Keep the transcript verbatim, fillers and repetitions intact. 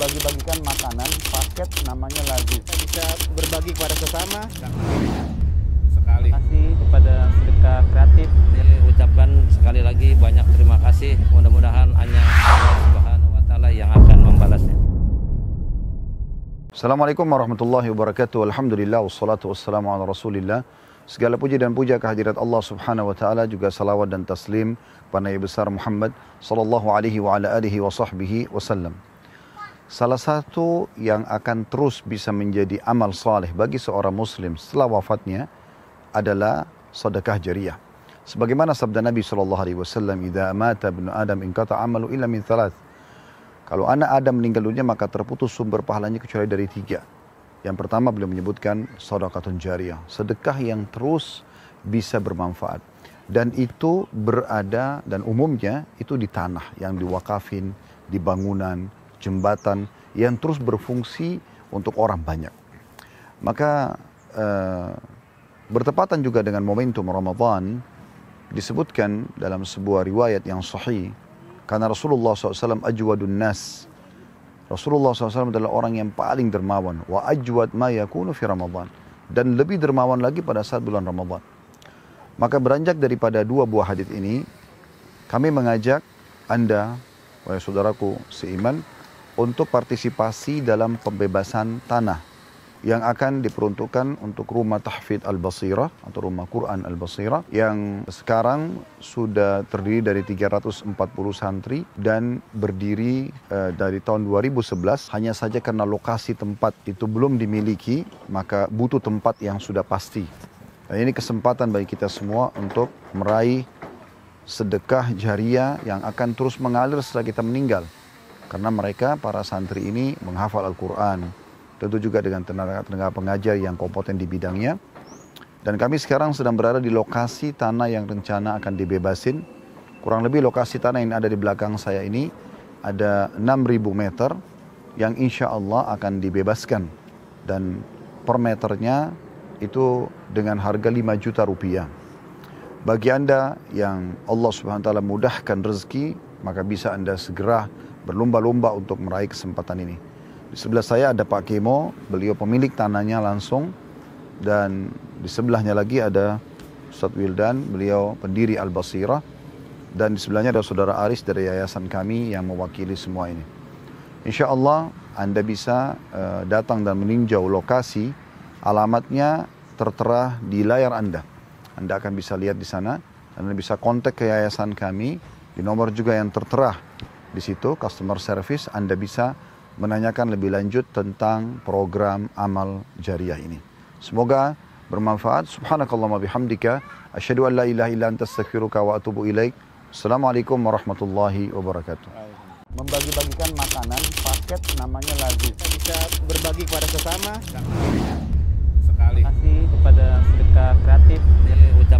membagi-bagikan makanan, paket namanya Lazis. Kita bisa berbagi kepada sesama. Sekali. Terima kasih kepada sedekah kreatif. Saya ucapkan sekali lagi banyak terima kasih. Mudah-mudahan hanya Allah Subhanahu wa taala yang akan membalasnya. Assalamualaikum warahmatullahi wabarakatuh. Alhamdulillah wassalatu wassalamu ala Rasulillah. Segala puji dan puja kehadirat Allah Subhanahu wa taala, juga salawat dan taslim pada Nabi besar Muhammad sallallahu alaihi wa ala alihi wa sahbihi wasallam. Salah satu yang akan terus bisa menjadi amal saleh bagi seorang muslim setelah wafatnya adalah sedekah jariyah. Sebagaimana sabda Nabi sallallahu alaihi wasallam, "Idza mata ibnu Adam inqata 'amalu illa min thalath." Kalau anak Adam meninggal dunia maka terputus sumber pahalanya kecuali dari tiga. Yang pertama beliau menyebutkan sedekahun jariyah, sedekah yang terus bisa bermanfaat. Dan itu berada dan umumnya itu di tanah yang diwakafin, di bangunan, jembatan yang terus berfungsi untuk orang banyak. Maka eh, bertepatan juga dengan momentum Ramadan, disebutkan dalam sebuah riwayat yang sahih, karena Rasulullah shallallahu alaihi wasallam ajwadun nas. Rasulullah shallallahu alaihi wasallam adalah orang yang paling dermawan. Wa ajwad ma yakunu fi Ramadan. Dan lebih dermawan lagi pada saat bulan Ramadan. Maka beranjak daripada dua buah hadis ini, kami mengajak Anda, wahai saudaraku seiman, untuk partisipasi dalam pembebasan tanah yang akan diperuntukkan untuk rumah tahfidz Al-Basirah atau rumah Quran Al-Basirah yang sekarang sudah terdiri dari tiga ratus empat puluh santri dan berdiri uh, dari tahun dua ribu sebelas. Hanya saja karena lokasi tempat itu belum dimiliki, maka butuh tempat yang sudah pasti. Dan ini kesempatan bagi kita semua untuk meraih sedekah jariyah yang akan terus mengalir setelah kita meninggal. Karena mereka, para santri ini menghafal Al-Quran, tentu juga dengan tenaga-tenaga pengajar yang kompeten di bidangnya. Dan kami sekarang sedang berada di lokasi tanah yang rencana akan dibebasin. Kurang lebih lokasi tanah yang ada di belakang saya ini ada enam ribu meter yang insya Allah akan dibebaskan. Dan per meternya itu dengan harga lima juta rupiah. Bagi Anda yang Allah subhanahu wa taala mudahkan rezeki, maka bisa Anda segera berlomba-lomba untuk meraih kesempatan ini. Di sebelah saya ada Pak Kemo, beliau pemilik tanahnya langsung. Dan di sebelahnya lagi ada Ustaz Wildan, beliau pendiri Al-Basirah. Dan di sebelahnya ada Saudara Aris dari yayasan kami yang mewakili semua ini. Insya Allah Anda bisa uh, datang dan meninjau lokasi. Alamatnya tertera di layar Anda. Anda akan bisa lihat di sana. Anda bisa kontak ke yayasan kami. Di nomor juga yang tertera di situ, customer service, Anda bisa menanyakan lebih lanjut tentang program amal jariyah ini. Semoga bermanfaat. Subhanakallahumma bihamdika asyhadu an la ilaha illa anta astaghfiruka wa atubu ilaik. Assalamualaikum warahmatullahi wabarakatuh. Membagi-bagikan makanan, paket namanya Lazis. Kita bisa berbagi kepada sesama. Sekali. Terima kasih kepada sedekah kreatif. Saya ucapkan